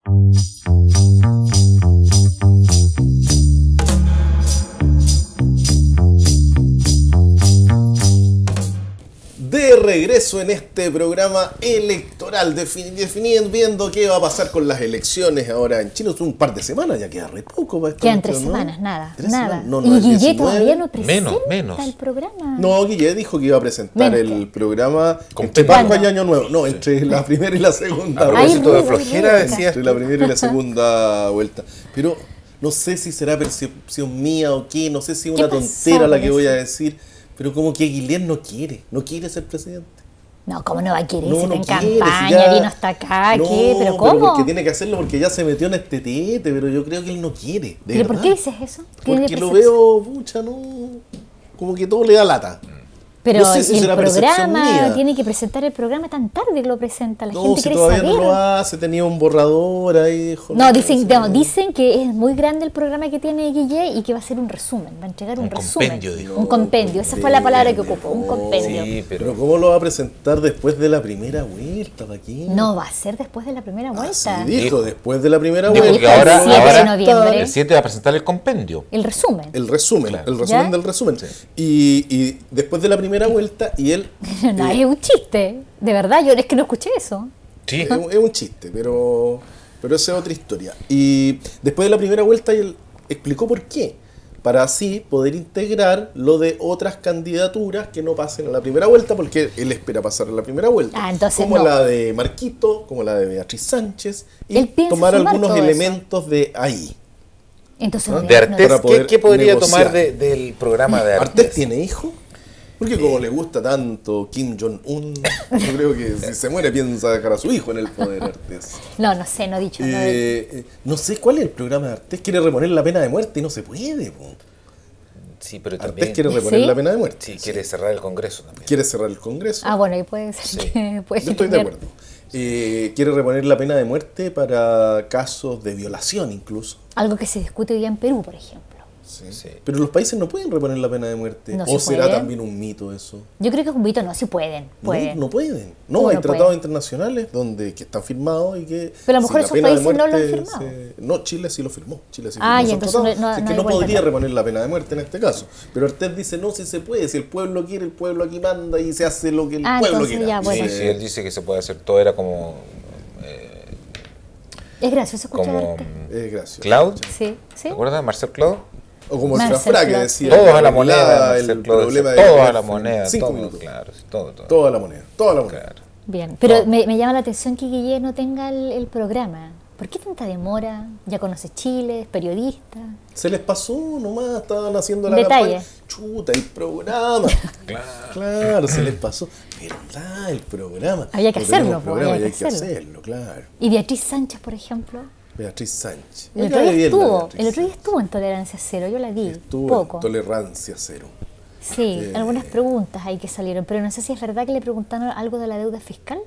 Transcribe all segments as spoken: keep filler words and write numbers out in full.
De regreso en este programa electoral, definiendo, viendo qué va a pasar con las elecciones ahora en Chile. Un par de semanas, ya queda re poco para esto. Quedan tres semanas, nada, nada. No, no, y Guille todavía no presenta menos, menos. el programa. No, Guille dijo que iba a presentar Menos. el programa ¿Con entre qué? Pascua y Año Nuevo. No, entre la primera y la segunda. A Ay, propósito de ruido, flojera, ruido. decías Entre la primera y la segunda vuelta. Pero no sé si será percepción mía o qué, no sé si es ¿Qué una pasó tontera la con que voy eso? a decir, pero como que Guillermo no quiere, no quiere ser presidente. No, ¿cómo no va a querer? No, Si no está en quiere, campaña, si ya- vino hasta acá, No, ¿qué? ¿Pero cómo? porque tiene que hacerlo porque ya se metió en este tete, pero yo creo que él no quiere. De ¿Pero por verdad. qué dices eso? ¿Tiene Porque lo percepción? veo, pucha, no. Como que todo le da lata. Pero no sé si el será percepción programa, mía. tiene que presentar el programa tan tarde que lo presenta. La No, gente si quiere todavía saber. no lo hace, tenía un borrador ahí. Dijo, No, dicen, no, no, dicen que es muy grande el programa que tiene Guille y que va a ser un resumen, va a entregar un, Un resumen. compendio, dijo. Un compendio, esa fue la palabra que ocupó, un compendio. Sí, Pero pero ¿cómo lo va a presentar después de la primera vuelta? ¿Para qué? No, va a ser después de la primera vuelta. Sí, dijo, después de la primera dijo vuelta. que ahora, el siete de ahora noviembre. el siete va a presentar el compendio. El resumen. El resumen, Claro. el resumen ¿Ya? del resumen. Y, y después de la primera vuelta, y él... No, eh, es un chiste, de verdad, yo es que no escuché eso. Sí. es, un- es un chiste, pero, pero esa es otra historia. Y después de la primera vuelta, él explicó por qué. Para así poder integrar lo de otras candidaturas que no pasen a la primera vuelta, porque él espera pasar a la primera vuelta. Ah, entonces como no. la de Marquito, como la de Beatriz Sánchez, y Él piensa tomar sumar algunos todo eso. elementos de ahí. Entonces, ¿Ah? no, De no- Artés, Para ¿qué, poder qué podría negociar. tomar de- del programa de Artés? ¿Artés tiene hijo? Porque como le gusta tanto Kim Jong-un, yo creo que si se muere piensa dejar a su hijo en el poder, Artés. no, no sé, no he dicho. no he- Eh, eh, no sé cuál es el programa de Artés. Quiere reponer la pena de muerte y no se puede. Po. Sí, pero Artés también quiere reponer ¿Sí? la pena de muerte. sí, quiere cerrar el Congreso también. Quiere cerrar el Congreso. Ah, bueno, ahí puede ser Sí. que puede Yo estoy de tener- acuerdo. Eh, quiere reponer la pena de muerte para casos de violación incluso. Algo que se discute hoy día en Perú, por ejemplo. Sí. Sí. Pero los países no pueden reponer la pena de muerte. No ¿O se será puede. también un mito eso? Yo creo que es un mito, no, sí pueden. No, pueden. no pueden. No, ¿Cómo hay no tratados pueden? internacionales donde que están firmados y que... Pero a lo si mejor la esos pena de países no lo han muerte firmado. se- No, Chile sí lo firmó. Chile sí Ah, firmó y esos entonces tratados. no- no- Así no que hay no vuelta podría atrás. reponer la pena de muerte en este caso. Pero Artés dice, no, si se puede. Si el pueblo quiere, el pueblo aquí manda y se hace lo que el Ah, pueblo entonces quiera. ya, bueno. Sí, sí, él dice que se puede hacer todo, era como eh, Es gracioso escuchar como arte. Eh, gracias. Cloud, Sí, sí. ¿te acuerdas? Marcel Cloud. O como el Marcel Frafra que Cloud. decía... Todos a la arreglaba moneda, el Marcel Cloud problema decía, de todos a la Grefg en moneda, Cinco todo, minutos. claro, sí, todo, todo. Toda la moneda. Toda la moneda. Claro. Bien, pero No. me, me llama la atención que Guille no tenga el, el programa. ¿Por qué tanta demora? Ya conoce Chile, es periodista. Se les pasó nomás, estaban haciendo la Detalle. campaña. Chuta, el programa. Claro. Claro, se les pasó. ¿Verdad? El programa. Había que No tenemos hacerlo, po, programa, había y que hay que hacerlo. hacerlo, claro. Y Beatriz Sánchez, por ejemplo. Beatriz Sánchez. El Me otro cae día bien la estuvo, Beatriz el otro día Sánchez. estuvo en Tolerancia Cero, yo la vi, Estuvo poco. en tolerancia cero. Sí, Eh. algunas preguntas ahí que salieron, pero no sé si es verdad que le preguntaron algo de la deuda fiscal.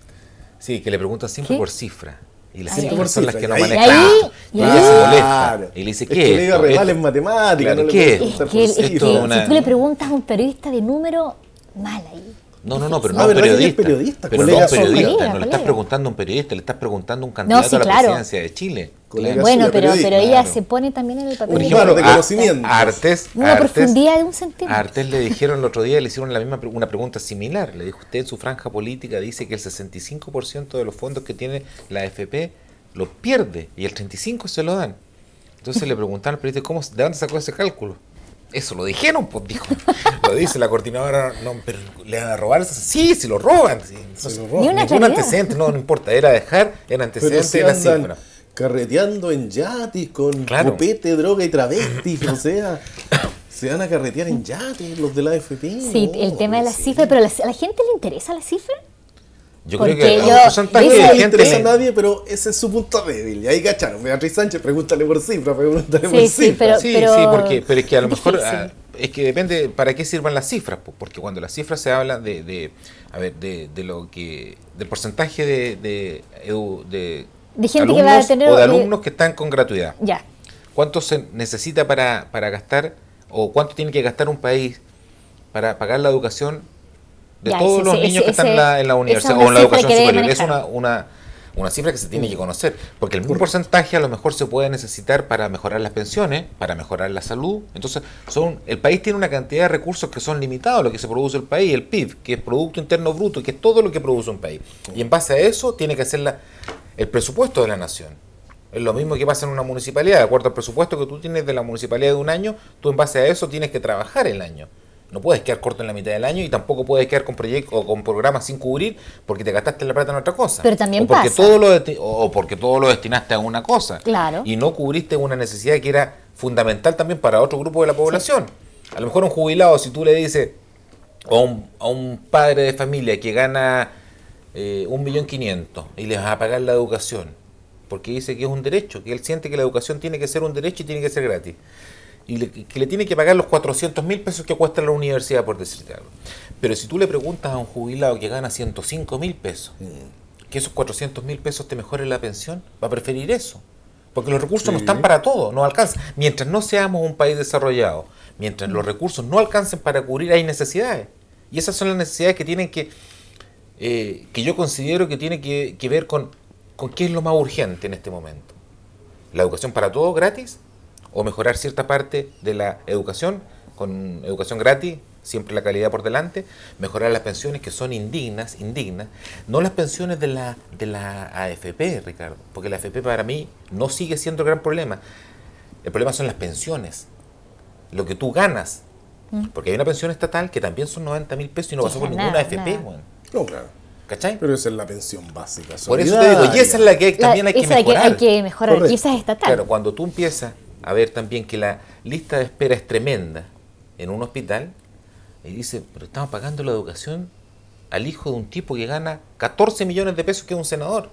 Sí, que le preguntan siempre ¿Qué? por cifra. Y las Ahí. cifras Por son las cifra, que no y ahí- manejan. Y ahí- Y y ella ahí- se molesta. Claro. Y le dice, Es ¿qué que le iba esto? re mal Es- en matemáticas. Claro, no le ¿qué puedes es? preguntar Es por que, es cifra. que Esto es si una- tú le preguntas a un periodista de número, mal ahí. No, no, no, pero Ah, no un ¿verdad que él es periodista. periodista? Pero no Colega un suyo. periodista. Colega, no le estás colega. preguntando a un periodista, le estás preguntando a un candidato sí, a la claro. presidencia de Chile. Colega Claro. Bueno, suyo, pero, periodista, pero ella claro. se pone también en el papel Por de ejemplo, periodista. de conocimiento. A Artés, Una a Artés- profundidad de un centímetro. a Artés le dijeron el otro día, le hicieron la misma pre- una pregunta similar. Le dijo, usted en su franja política dice que el sesenta y cinco por ciento de los fondos que tiene la A F P los pierde y el treinta y cinco por ciento se lo dan. Entonces le preguntaron al periodista, ¿cómo, ¿de dónde sacó ese cálculo? Eso lo dijeron, pues dijo. Lo dice la coordinadora, no, pero ¿le van a robar? Sí, si lo roban. Sí, Se no, lo roban. Ni una ningún claridad. antecedente, no, no importa, era dejar en Pero antecedente si la andan cifra. carreteando en yates con Claro. copete, droga y travestis, o sea, se van a carretear en yates los de la A F P. Sí, no, el tema de la sí. cifra, pero a la, a la gente le interesa la cifra. Yo Porque creo que yo- a un porcentaje dice- de No le gente interesa a le- nadie, pero ese es su punto débil. Y ahí cacharon. Beatriz Sánchez, pregúntale por cifra, pregúntale Sí, por sí, cifra. pero- Sí, sí, porque, pero es que a lo mejor difícil. ah, es que depende para qué sirvan las cifras, po, porque cuando las cifras se hablan de, de a ver, de, de lo que del porcentaje de de, edu- de De gente alumnos que va a tener, o de eh, alumnos que están con gratuidad. Ya. ¿Cuánto se necesita para, para gastar o cuánto tiene que gastar un país para pagar la educación de Ya, todos ese- los ese- niños que están en ese- la, en la esa universidad es o una en la cifra educación que debe superior? Es manejar. una, una, una cifra que se tiene que conocer, porque el mismo porcentaje a lo mejor se puede necesitar para mejorar las pensiones, para mejorar la salud. Entonces, son el país tiene una cantidad de recursos que son limitados, lo que se produce el país, el P I B, que es Producto Interno Bruto, que es todo lo que produce un país. Y en base a eso tiene que hacer la, el presupuesto de la nación. Es lo mismo que pasa en una municipalidad, de acuerdo al presupuesto que tú tienes de la municipalidad de un año, tú en base a eso tienes que trabajar el año. No puedes quedar corto en la mitad del año y tampoco puedes quedar con proyectos o con programas sin cubrir porque te gastaste la plata en otra cosa. Pero también o porque pasa. Todo lo o porque todo lo destinaste a una cosa. Claro. Y no cubriste una necesidad que era fundamental también para otro grupo de la población. Sí. A lo mejor un jubilado, si tú le dices a un, a un padre de familia que gana eh, un millón quinientos y le vas a pagar la educación, porque dice que es un derecho, que él siente que la educación tiene que ser un derecho y tiene que ser gratis. Y le, que le tiene que pagar los cuatrocientos mil pesos que cuesta la universidad, por decirte algo. Pero si tú le preguntas a un jubilado que gana ciento cinco mil pesos, mm. que esos cuatrocientos mil pesos te mejoren la pensión, va a preferir eso. Porque los recursos sí. no están para todo, no alcanzan. Mientras no seamos un país desarrollado, mientras mm. los recursos no alcancen para cubrir, hay necesidades. Y esas son las necesidades que tienen que, eh, que yo considero que tiene que, que ver con, con qué es lo más urgente en este momento. La educación para todos gratis, o mejorar cierta parte de la educación, con educación gratis, siempre la calidad por delante, mejorar las pensiones que son indignas, indignas, no las pensiones de la, de la A F P, Ricardo, porque la A F P para mí no sigue siendo el gran problema. El problema son las pensiones, lo que tú ganas, mm. porque hay una pensión estatal que también son noventa mil pesos y no pasó por ninguna A F P. Bueno. No, claro. ¿Cachai? Pero esa es la pensión básica. Por eso te digo, y esa es la que también la, hay que mejorar. Hay que, hay que mejorar, Correcto. y esa es estatal. Claro, cuando tú empiezas a ver también que la lista de espera es tremenda en un hospital, y dice, pero estamos pagando la educación al hijo de un tipo que gana catorce millones de pesos, que es un senador.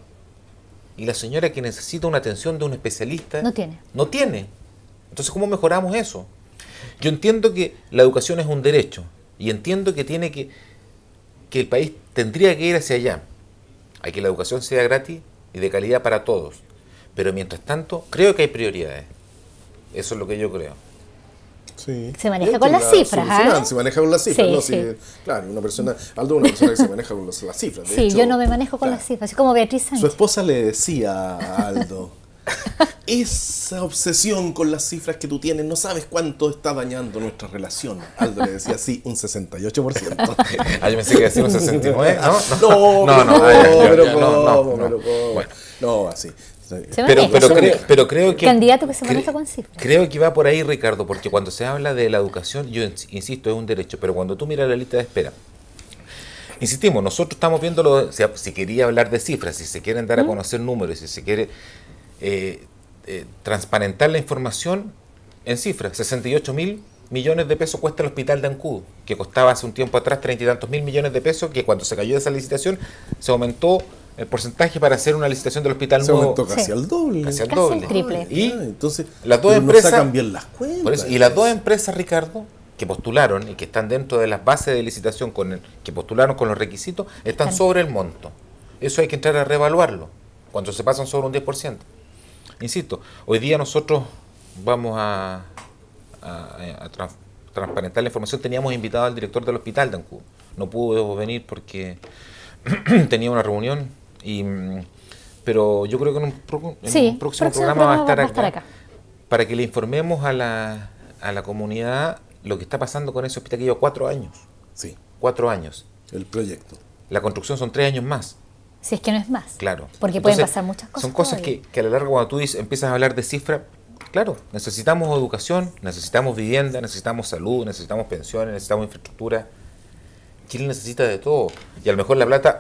Y la señora que necesita una atención de un especialista no tiene. No tiene. Entonces, ¿cómo mejoramos eso? Yo entiendo que la educación es un derecho, y entiendo que tiene que, que el país tendría que ir hacia allá, a que la educación sea gratis y de calidad para todos. Pero mientras tanto, creo que hay prioridades. Eso es lo que yo creo. Sí. Se maneja con las cifras, ¿ah? Se maneja con las cifras, sí, ¿no? Sí. Sí, claro, una persona, Aldo es una persona que se maneja con las, las cifras. De sí, hecho, yo no me manejo con claro, las cifras, así como Beatriz Sánchez. Su esposa le decía a Aldo, esa obsesión con las cifras que tú tienes, no sabes cuánto está dañando nuestra relación. Aldo le decía, sí, un sesenta y ocho por ciento. Ah, yo pensé que decía un sesenta y nueve, ¿no? No, no, no, pero no, no, bueno, no, así. Pero, pero, creo, pero creo que... Candidato que se maneja cre, con cifras. Creo que va por ahí, Ricardo, porque cuando se habla de la educación, yo insisto, es un derecho, pero cuando tú miras la lista de espera, insistimos, nosotros estamos viendo, lo, o sea, si quería hablar de cifras, si se quieren dar a conocer números, si se quiere eh, eh, transparentar la información en cifras, sesenta y ocho mil millones de pesos cuesta el hospital de Ancud, que costaba hace un tiempo atrás treinta y tantos mil millones de pesos, que cuando se cayó de esa licitación se aumentó el porcentaje para hacer una licitación del hospital se nuevo. aumentó casi sí. al doble. Casi al casi doble. el triple. Y ah, entonces, las dos no empresas sacan bien las cuentas. Por eso, y las dos empresas, Ricardo, que postularon y que están dentro de las bases de licitación con el, que postularon con los requisitos, están están sobre el monto. Eso hay que entrar a reevaluarlo cuando se pasan sobre un diez por ciento. Insisto, hoy día nosotros vamos a, a, a trans, transparentar la información. Teníamos invitado al director del hospital de Ancud. No pudo venir porque tenía una reunión. Y, pero yo creo que en un, pro, en sí, un próximo, próximo programa, programa va a estar, va a estar acá, acá para que le informemos a la, a la comunidad lo que está pasando con ese hospital que lleva cuatro años. Sí. Cuatro años. El proyecto. La construcción son tres años más. Si es que no es más. Claro. Porque Entonces, pueden pasar muchas cosas. Son cosas que, que a la larga, cuando tú dices, empiezas a hablar de cifras, claro, necesitamos educación, necesitamos vivienda, necesitamos salud, necesitamos pensiones, necesitamos infraestructura. Chile necesita de todo. Y a lo mejor la plata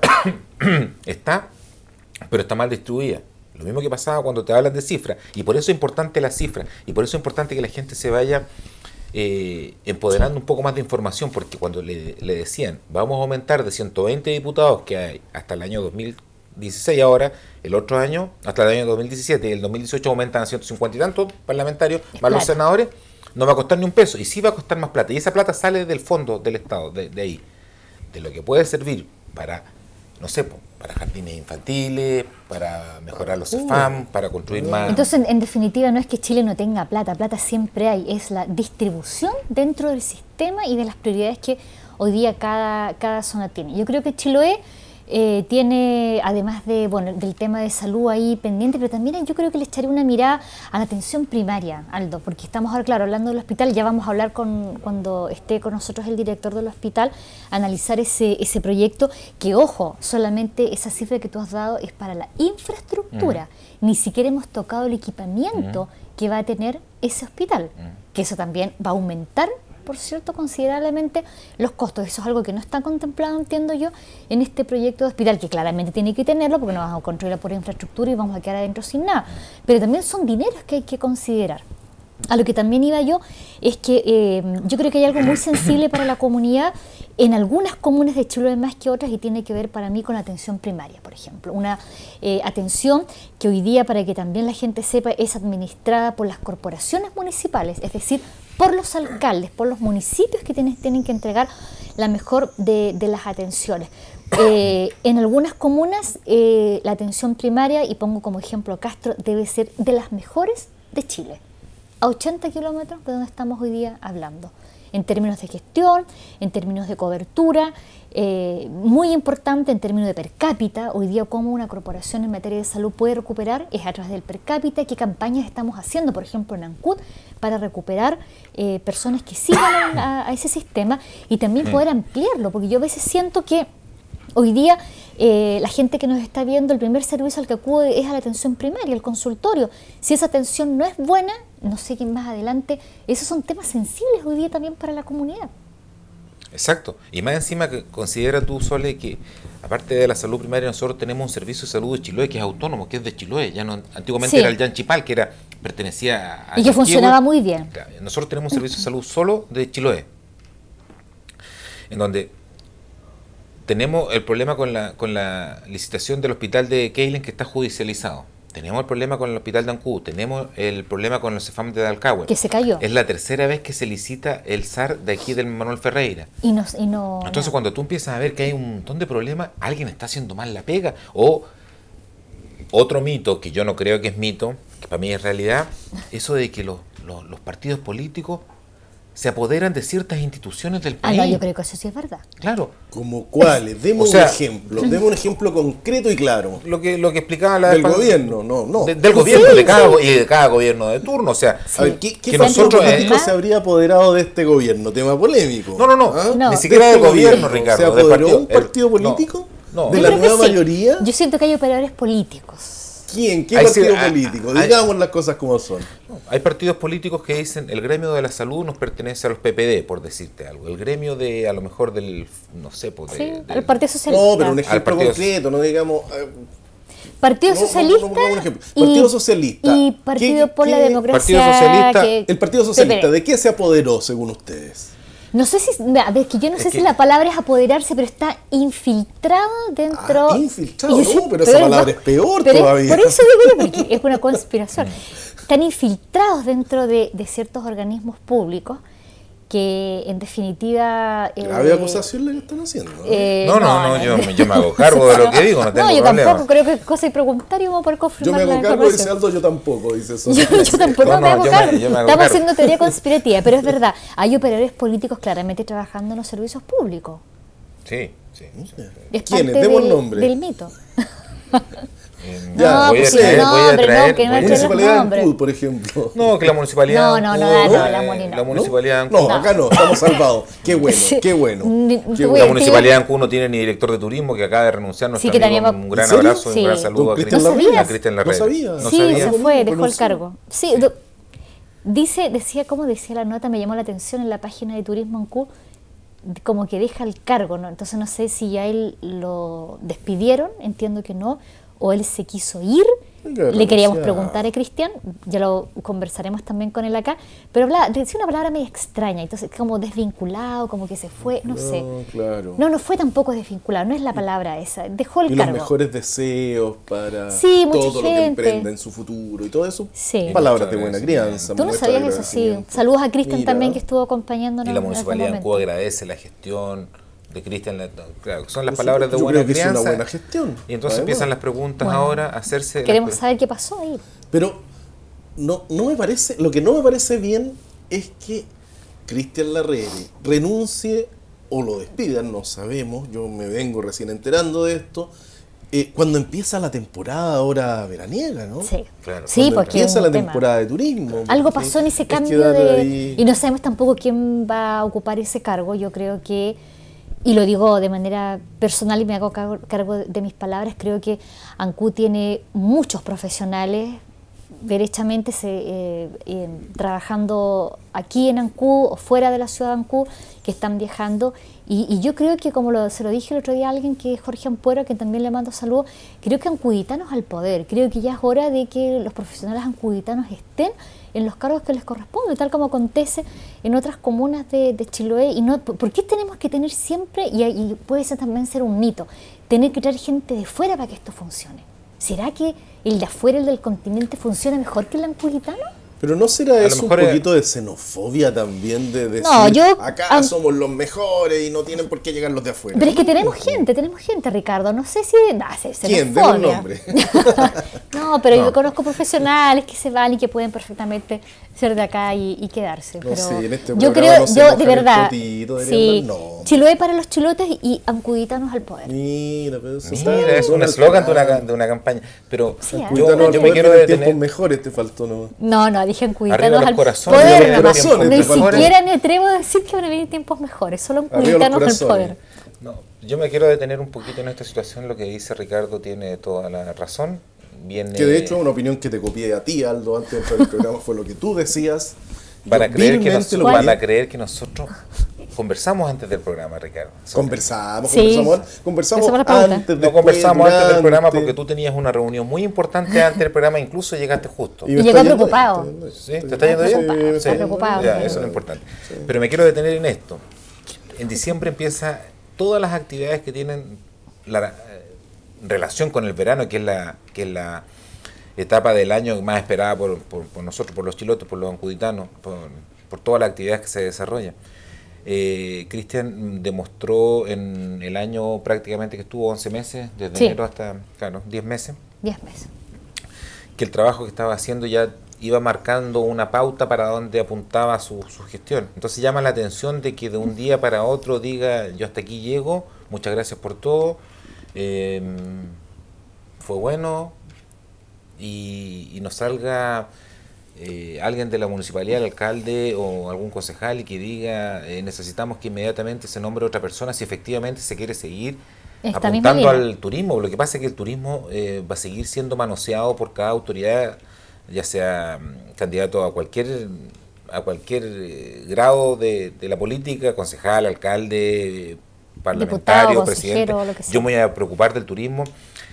está, pero está mal distribuida. Lo mismo que pasaba cuando te hablan de cifras. Y por eso es importante la cifra. Y por eso es importante que la gente se vaya eh, empoderando un poco más de información. Porque cuando le, le decían, vamos a aumentar de ciento veinte diputados que hay hasta el año dos mil dieciséis ahora, el otro año, hasta el año dos mil diecisiete, y el dos mil dieciocho aumentan a ciento cincuenta y tantos parlamentarios, más claro. los senadores, no va a costar ni un peso. Y sí va a costar más plata. Y esa plata sale del fondo del Estado, de, de ahí. De lo que puede servir para, no sé, para jardines infantiles, para mejorar los C F A M, uh, para construir uh, más... Entonces, en, en definitiva, no es que Chile no tenga plata, plata siempre hay, es la distribución dentro del sistema y de las prioridades que hoy día cada, cada zona tiene. Yo creo que Chiloé eh, tiene, además de, bueno, del tema de salud ahí pendiente, pero también yo creo que le echaré una mirada a la atención primaria, Aldo, porque estamos ahora, claro, hablando del hospital, ya vamos a hablar con, cuando esté con nosotros el director del hospital, analizar ese, ese proyecto, que ojo, solamente esa cifra que tú has dado es para la infraestructura, mm. ni siquiera hemos tocado el equipamiento mm. que va a tener ese hospital, mm. que eso también va a aumentar, por cierto, considerablemente los costos. Eso es algo que no está contemplado, entiendo yo, en este proyecto de hospital, que claramente tiene que tenerlo porque no vamos a controlar por infraestructura y vamos a quedar adentro sin nada. Pero también son dineros que hay que considerar. A lo que también iba yo es que eh, yo creo que hay algo muy sensible para la comunidad en algunas comunas de Chiloé más que otras, y tiene que ver para mí con la atención primaria, por ejemplo. Una eh, atención que hoy día, para que también la gente sepa, es administrada por las corporaciones municipales, es decir, por los alcaldes, por los municipios que tienen, tienen que entregar la mejor de, de las atenciones. Eh, en algunas comunas eh, la atención primaria, y pongo como ejemplo Castro, debe ser de las mejores de Chile, a ochenta kilómetros de donde estamos hoy día hablando, en términos de gestión, en términos de cobertura, eh, muy importante en términos de per cápita. Hoy día, cómo una corporación en materia de salud puede recuperar es a través del per cápita. ¿Qué campañas estamos haciendo, por ejemplo, en ANCUD, para recuperar eh, personas que sigan a, a ese sistema, y también poder ampliarlo? Porque yo a veces siento que hoy día eh, la gente que nos está viendo, el primer servicio al que acude es a la atención primaria, al consultorio. Si esa atención no es buena, no sé quién más adelante, esos son temas sensibles hoy día también para la comunidad. Exacto. Y más encima, que considera tú, Sole, que aparte de la salud primaria, nosotros tenemos un servicio de salud de Chiloé que es autónomo, que es de Chiloé. Ya no, antiguamente sí. era el Yanchipal, que era pertenecía a... Y que funcionaba muy bien. Nosotros tenemos un servicio de salud solo de Chiloé, en donde tenemos el problema con la, con la licitación del hospital de Keilen, que está judicializado. Tenemos el problema con el hospital de Ancud, tenemos el problema con los Cefam de Dalcahue. Que se cayó. Es la tercera vez que se licita el S A R de aquí del Manuel Ferreira. Y no, y no, Entonces no. cuando tú empiezas a ver que hay un montón de problemas, alguien está haciendo mal la pega. O otro mito, que yo no creo que es mito, que para mí es realidad, eso de que los, los, los partidos políticos se apoderan de ciertas instituciones del país. Ah, no, yo creo que eso sí es verdad. Claro. ¿Como cuáles? Demos O sea, un ejemplo, demos un ejemplo concreto y claro. Lo que, lo que explicaba la Del vez pas- gobierno, no, no. de- del gobierno, Sí, de cada, sí. go- y de cada gobierno de turno. O sea, A ver, ¿qué, qué que partido nosotros, eh, político se habría apoderado de este gobierno? Tema polémico. No, no, no, ¿Ah? No. ni siquiera ¿De del este gobierno, gobierno? Ricardo. ¿Se del apoderó partido- un partido el- no, político? No, ¿De Yo la creo que nueva sí. mayoría? Yo siento que hay operadores políticos. ¿Quién? ¿Qué Ahí partido sí, ah, político? ah, Digamos las cosas como son. Hay partidos políticos que dicen el gremio de la salud nos pertenece a los P P D, por decirte algo. El gremio de, a lo mejor del, no sé, pues de, Sí, del- al Partido Socialista. No, pero un Al ejemplo partido- concreto, no digamos... eh, Partido no, no, no, Socialista, no pongamos un ejemplo. y, Partido Socialista. y Partido ¿Qué- por la qué- Democracia. Partido Socialista, que- El Partido Socialista, P P D. ¿de qué se apoderó según ustedes? No sé si, a ver, que yo no Es sé que- si la palabra es apoderarse, pero está infiltrado dentro. Ah, infiltrado, Y yo no, pero esa palabra es peor pero todavía. Por eso digo yo, porque es una conspiración. Están infiltrados dentro de, de ciertos organismos públicos que, en definitiva. eh, Grave acusación la que están haciendo. ¿no? eh, No, no, no, yo, me- yo me hago cargo de lo que digo, no tengo No, yo problema. tampoco, creo que es cosa de preguntar y vamos a poder yo confirmar me la hago cargo, dice información. Aldo, yo tampoco, dice eso. Yo, yo tampoco No, no, me hago yo me- cargo. yo me hago Estamos cargo. haciendo teoría conspirativa, pero es verdad, hay operadores políticos claramente trabajando en los servicios públicos. Sí, sí. Es ¿Quiénes? parte Demos del, nombre. del mito. Eh, Ya, voy a pues sí, traer, no, voy a pero no, traer. que no voy a entre traer- los Municipalidad de nombres. Ancud, por ejemplo. No, que la municipalidad. No, no, no, Ancud, no, eh, la Moni no. La municipalidad de No, Ancud. acá no, estamos salvados. Qué bueno, Sí. qué bueno. Ni- Qué te voy bueno. a- La municipalidad de Ancud no tiene ni director de turismo, que acaba de renunciar. Nuestro Sí, que amigo, también va- un gran ¿En serio? abrazo y Sí. un gran saludo Don a Cristian Cristian, Larrea. a Cristian No Larrea. sabía. No Sí, sabía. se fue, dejó el Renunció. cargo. Sí, do- dice, decía, como decía la nota, me llamó la atención en la página de Turismo en Q, como que deja el cargo, ¿no? Entonces no sé si ya él lo despidieron, entiendo que no, o él se quiso ir. Venga, Le queríamos renunciar. preguntar a Cristian, ya lo conversaremos también con él acá, pero hablaba, decía una palabra medio extraña, entonces como desvinculado, como que se fue, no, sé. No, claro. No, no fue tampoco desvinculado, no es la palabra esa, dejó el Y los cargo. mejores deseos para Sí, mucha todo lo que gente. emprenda en su futuro y todo eso. Sí. Palabras de Mucho buena agradecimiento. crianza. Tú no muestra sabías de eso, sí. agradecimiento. Saludos a Cristian Mira. también, que estuvo acompañándonos. Y la en algún municipalidad de momento. Ancud agradece la gestión de Cristian. la- Claro, son las Por palabras de supuesto, yo buena creo que es crianza. una buena gestión. Y entonces Además. empiezan las preguntas Bueno, ahora a hacerse. las Queremos pre- saber qué pasó ahí. Pero no, no me parece, lo que no me parece bien es que Cristian Larrea renuncie o lo despidan, no sabemos, yo me vengo recién enterando de esto, eh, cuando empieza la temporada ahora veraniega, ¿no? Sí, Claro. sí, Cuando porque empieza es la un tema. temporada de turismo. Algo porque pasó en ese es cambio quedar de... ahí- Y no sabemos tampoco quién va a ocupar ese cargo. Yo creo que, y lo digo de manera personal y me hago cargo, cargo de mis palabras, creo que ANCU tiene muchos profesionales derechamente se, eh, eh, trabajando aquí en ANCU o fuera de la ciudad de ANCU, que están viajando. Y, y yo creo que, como lo, se lo dije el otro día a alguien, que es Jorge Ampuero, que también le mando saludos, creo que ancuditanos al poder. Creo que ya es hora de que los profesionales ancuditanos estén en los cargos que les corresponden, tal como acontece en otras comunas de, de Chiloé. Y no, ¿por qué tenemos que tener siempre, y, y puede ser también ser un mito, tener que traer gente de fuera para que esto funcione? ¿Será que el de afuera, el del continente, funciona mejor que el ancuditano? Pero ¿no será A lo eso un mejor es- poquito de xenofobia también, de decir, No, yo- acá an- somos los mejores y no tienen por qué llegar los de afuera? Pero es que tenemos gente, tenemos gente, Ricardo. No sé si... Nah, se, ¿Quién? Deme un xenofobia. nombre. No, pero No. yo conozco profesionales que se van y que pueden perfectamente ser de acá y, y quedarse. No, pero sí, en este yo programa creo, no se yo de mojan el verdad, potito, sí, deberían dar nombres. Chiloé para los chilotes y ancuditanos al poder. Mira, pero eso está- Mira, es un Donald eslogan de una, Trump. de una campaña. Pero Sí, ¿eh? yo, Cuídanos al yo me poder, quiero pero en tiempos detener. mejores te faltó nomás. No, no, dije Arriba ancuditanos los al corazones, poder. arriba los nada más. corazones, Ni te faltó. siquiera me atrevo a decir que van a venir tiempos mejores, solo Arriba los ancuditanos al corazones. poder. No, yo me quiero detener un poquito en esta situación. Lo que dice Ricardo tiene toda la razón. Viene, Que de hecho una opinión que te copié a ti, Aldo, antes de entrar al programa, fue lo que tú decías. Van a, Yo creer que, vilmente nos- lo van copié. a creer que nosotros conversamos antes del programa, Ricardo. Conversamos, Sí. conversamos, conversamos Esa fue la pregunta. antes, No después, conversamos antes del durante. programa porque tú tenías una reunión muy importante antes del programa, incluso llegaste justo. me Y está llegó yendo preocupado. bien, estoy ¿Sí? yendo ¿Te está yendo bien? Sí, me Sí. yendo preocupado. Ya, bien. eso es lo importante. Pero me quiero detener en esto. En diciembre empieza todas las actividades que tienen la eh, relación con el verano, que es la que es la etapa del año más esperada por, por, por nosotros, por los chilotes, por los ancuditanos, por, por todas las actividades que se desarrollan. Eh, Cristian demostró en el año prácticamente que estuvo once meses, desde Sí. enero hasta, claro, diez meses, Diez meses. que el trabajo que estaba haciendo ya iba marcando una pauta para donde apuntaba su, su gestión. Entonces llama la atención de que de un día para otro diga, yo hasta aquí llego, muchas gracias por todo, eh, fue bueno, y, y nos salga eh, alguien de la municipalidad, el alcalde o algún concejal y que diga, eh, necesitamos que inmediatamente se nombre otra persona si efectivamente se quiere seguir Esta misma apuntando línea. al turismo. Lo que pasa es que el turismo eh, va a seguir siendo manoseado por cada autoridad, ya sea mm, candidato a cualquier a cualquier eh, grado de, de la política, concejal, alcalde, eh, parlamentario, Diputado, presidente. consejero, lo que sea. Yo me voy a preocupar del turismo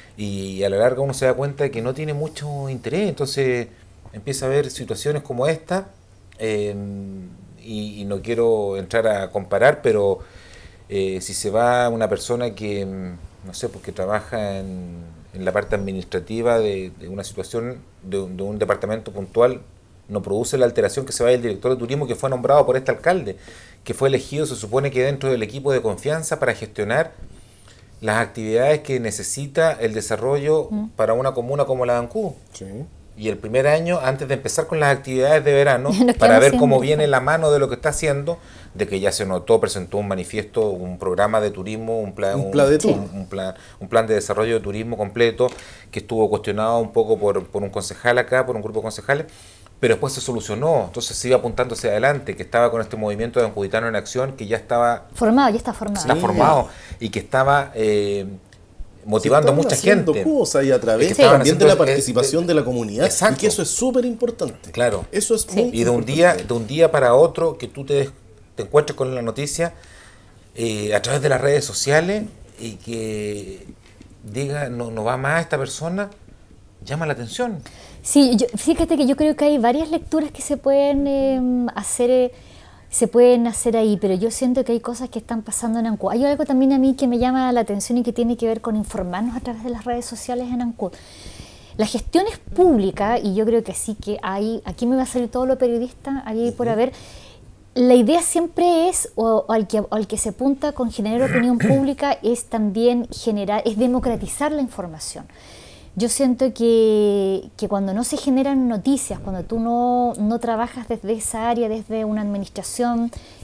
y a la larga uno se da cuenta de que no tiene mucho interés, entonces empieza a haber situaciones como esta, eh, y, y no quiero entrar a comparar, pero eh, si se va una persona que, mm, no sé, porque trabaja en, en la parte administrativa de, de una situación, de, un- de un departamento puntual, no produce la alteración que se vaya el director de turismo que fue nombrado por este alcalde, que fue elegido, se supone que dentro del equipo de confianza para gestionar las actividades que necesita el desarrollo Mm. para una comuna como la de Ancú. Sí. Y el primer año, antes de empezar con las actividades de verano, Nos para quedamos ver sin cómo tiempo. viene la mano de lo que está haciendo, de que ya se notó, presentó un manifiesto, un programa de turismo, un plan, Un plan de tour. un, un plan, un plan de desarrollo de turismo completo, que estuvo cuestionado un poco por, por un concejal acá, por un grupo de concejales, pero después se solucionó, entonces se iba apuntando hacia adelante, que estaba con este movimiento de Ancuditano en Acción, que ya estaba Formado, ya está formado. está Sí. formado y que estaba eh, motivando a Se mucha estaban haciendo gente. cosas y a través Es que estaban también de la haciendo- participación eh, de la comunidad. exacto. Y que eso es súper importante. Claro. Eso es Sí. muy Y de un importante. día, de un día para otro que tú te, te encuentres con la noticia eh, a través de las redes sociales y que diga no, no va más esta persona, llama la atención. Sí, yo- fíjate que yo creo que hay varias lecturas que se pueden eh, hacer, eh, se pueden hacer ahí, pero yo siento que hay cosas que están pasando en Ancud. Hay algo también a mí que me llama la atención y que tiene que ver con informarnos a través de las redes sociales en Ancud. La gestión es pública y yo creo que sí que hay, aquí me va a salir todo lo periodista, ahí por haber. La idea siempre es, o, o al que, o al que se apunta con generar opinión pública, es también generar, es democratizar la información. Yo siento que, que cuando no se generan noticias, cuando tú no, no trabajas desde esa área, desde una administración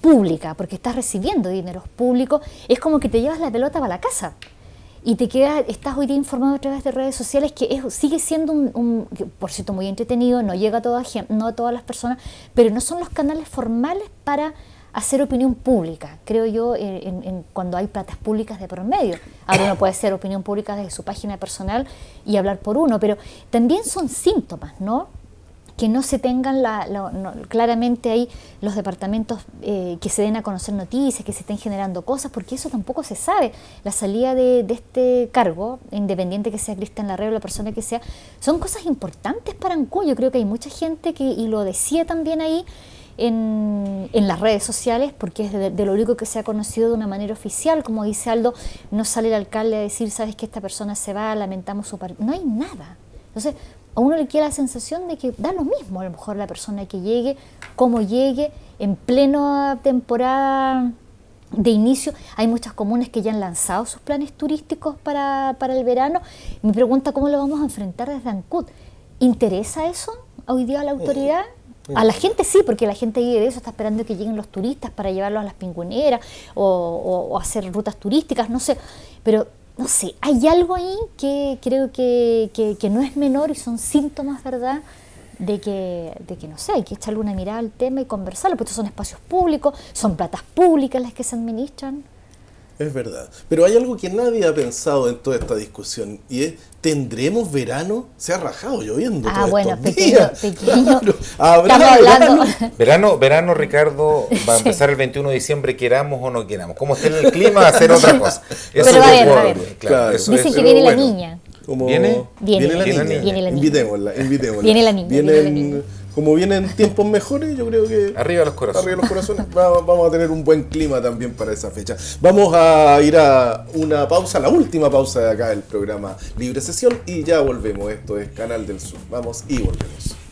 pública, porque estás recibiendo dineros públicos, es como que te llevas la pelota para la casa. Y te quedas, estás hoy día informado a través de redes sociales, que es, sigue siendo un, un, por cierto, muy entretenido, no llega a toda, no a todas las personas, pero no son los canales formales para hacer opinión pública, creo yo, en, en, cuando hay platas públicas de por medio. Ahora uno puede hacer opinión pública desde su página personal y hablar por uno, pero también son síntomas, ¿no? Que no se tengan la, la, no, claramente ahí los departamentos eh, que se den a conocer noticias, que se estén generando cosas, porque eso tampoco se sabe. La salida de, de este cargo, independiente que sea Cristian Larrea o la persona que sea, son cosas importantes para Ancud. Yo creo que hay mucha gente que, y lo decía también ahí en, en las redes sociales, porque es de, de lo único que se ha conocido de una manera oficial, como dice Aldo, no sale el alcalde a decir, sabes que esta persona se va, lamentamos su partida, no hay nada. Entonces, a uno le queda la sensación de que da lo mismo a lo mejor la persona que llegue, cómo llegue, en plena temporada de inicio. Hay muchas comunas que ya han lanzado sus planes turísticos para, para el verano. Me pregunta cómo lo vamos a enfrentar desde Ancud. ¿Interesa eso hoy día a la autoridad? A la gente sí, porque la gente vive de eso, está esperando que lleguen los turistas para llevarlos a las pingüineras o, o, o hacer rutas turísticas, no sé, pero no sé, hay algo ahí que creo que, que, que no es menor y son síntomas, ¿verdad?, de que, de que, no sé, hay que echarle una mirada al tema y conversarlo, porque estos son espacios públicos, son platas públicas las que se administran. Es verdad, pero hay algo que nadie ha pensado en toda esta discusión y es, ¿tendremos verano? Se ha rajado lloviendo Ah, todos bueno, estos pequeño, días. pequeño. Claro, ¿habrá Estamos hablando. verano? Verano, verano, Ricardo, va a empezar el veintiuno de diciembre, queramos o no queramos. Como esté el clima, va a hacer otra cosa. Pero va a haber, va a haber. Claro, Claro. eso Dicen es- que pero viene la bueno. niña. Como ¿Viene? Viene, la viene la niña. viene la niña. Invitémosla, invitémosla. Viene la niña, Vienen, viene la niña. Como vienen tiempos mejores, yo creo que Arriba los corazones. arriba los corazones va- vamos a tener un buen clima también para esa fecha. Vamos a ir a una pausa, la última pausa de acá del programa Libre Sesión, y ya volvemos. Esto es Canal del Sur. Vamos y volvemos.